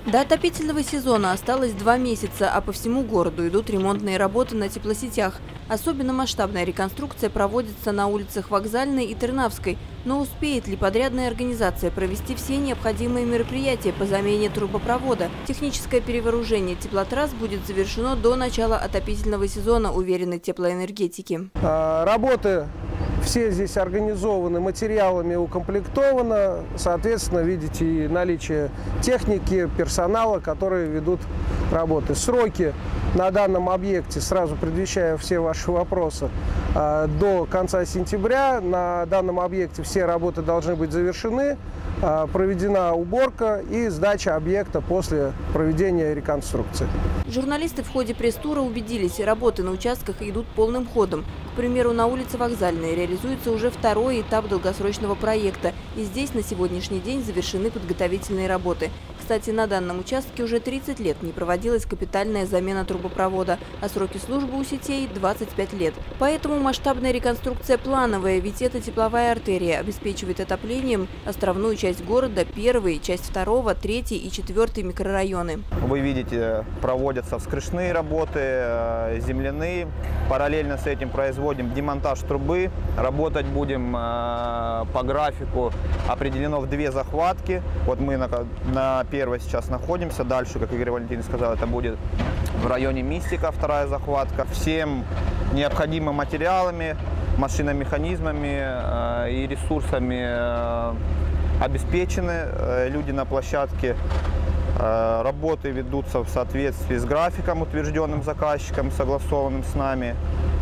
До отопительного сезона осталось 2 месяца, а по всему городу идут ремонтные работы на теплосетях. Особенно масштабная реконструкция проводится на улицах Вокзальной и Тырнавской. Но успеет ли подрядная организация провести все необходимые мероприятия по замене трубопровода? Техническое перевооружение теплотрасс будет завершено до начала отопительного сезона, уверены теплоэнергетики. Работы все здесь организованы, материалами укомплектовано. Соответственно, видите и наличие техники, персонала, которые ведут работы. Сроки на данном объекте, сразу предвещая все ваши вопросы, до конца сентября. На данном объекте все работы должны быть завершены, проведена уборка и сдача объекта после проведения реконструкции. Журналисты в ходе пресс-тура убедились, работы на участках идут полным ходом. К примеру, на улице Вокзальной реализуется уже второй этап долгосрочного проекта. И здесь на сегодняшний день завершены подготовительные работы. Кстати, на данном участке уже 30 лет не проводилась капитальная замена трубопровода, а сроки службы у сетей – 25 лет. Поэтому масштабная реконструкция плановая, ведь эта тепловая артерия обеспечивает отоплением островную часть города, 1-й, часть 2-го, 3-й и 4-й микрорайоны. Вы видите, проводятся вскрышные работы, земляные. Параллельно с этим производим демонтаж трубы. Работать будем по графику. Определено в 2 захватки. Вот мы на 1-й сейчас находимся. Дальше, как Игорь Валентинович сказал, это будет в районе Мистика 2-я захватка. Всем необходимыми материалами, машиномеханизмами и ресурсами обеспечены люди на площадке. Работы ведутся в соответствии с графиком, утвержденным заказчиком, согласованным с нами.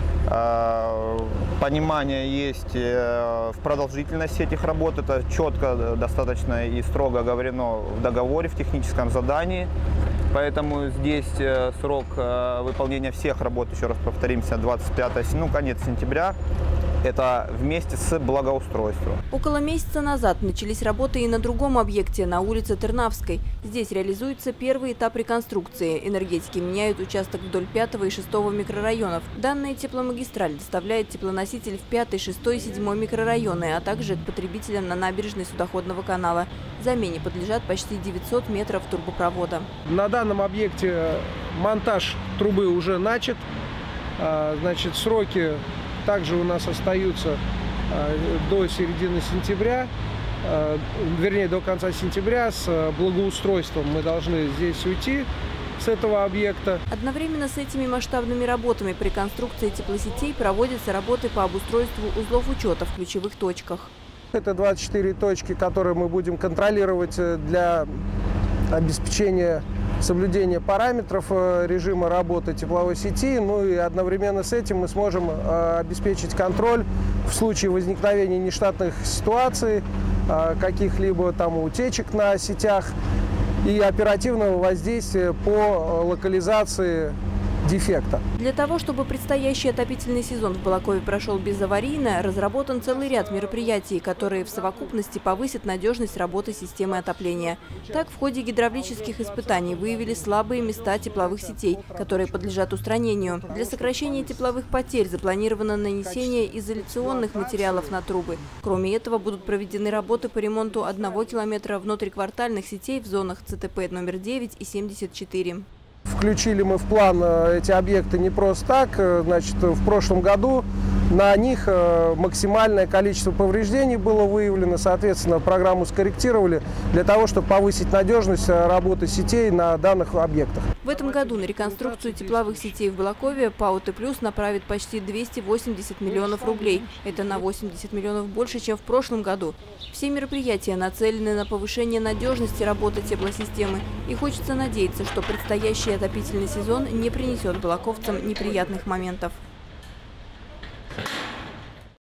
Понимание есть в продолжительности этих работ. Это четко, достаточно и строго оговорено в договоре, в техническом задании. Поэтому здесь срок выполнения всех работ, еще раз повторимся, 25 конец сентября. Это вместе с благоустройством. Около месяца назад начались работы и на другом объекте, на улице Тырнавской. Здесь реализуется 1-й этап реконструкции. Энергетики меняют участок вдоль 5-го и 6-го микрорайонов. Данная тепломагистраль доставляет теплоноситель в 5-й, 6-й и 7-й микрорайоны, а также к потребителям на набережной судоходного канала. Замене подлежат почти 900 метров трубопровода. На данном объекте монтаж трубы уже начат. Значит, сроки также у нас остаются до середины сентября, вернее, до конца сентября. С благоустройством мы должны здесь уйти с этого объекта. Одновременно с этими масштабными работами по реконструкции теплосетей проводятся работы по обустройству узлов учета в ключевых точках. Это 24 точки, которые мы будем контролировать для обеспечения соблюдения параметров режима работы тепловой сети. Ну и одновременно с этим мы сможем обеспечить контроль в случае возникновения нештатных ситуаций, каких-либо там утечек на сетях и оперативного воздействия по локализации дефекта. Для того, чтобы предстоящий отопительный сезон в Балакове прошел безаварийно, разработан целый ряд мероприятий, которые в совокупности повысят надежность работы системы отопления. Так, в ходе гидравлических испытаний выявили слабые места тепловых сетей, которые подлежат устранению. Для сокращения тепловых потерь запланировано нанесение изоляционных материалов на трубы. Кроме этого, будут проведены работы по ремонту 1 километра внутриквартальных сетей в зонах ЦТП номер 9 и 74. Включили мы в план эти объекты не просто так. Значит, в прошлом году на них максимальное количество повреждений было выявлено. Соответственно, программу скорректировали для того, чтобы повысить надежность работы сетей на данных объектах. В этом году на реконструкцию тепловых сетей в Балакове ПАО «Т+» направит почти 280 миллионов рублей. Это на 80 миллионов больше, чем в прошлом году. Все мероприятия нацелены на повышение надежности работы теплосистемы. И хочется надеяться, что предстоящий отопительный сезон не принесет балаковцам неприятных моментов.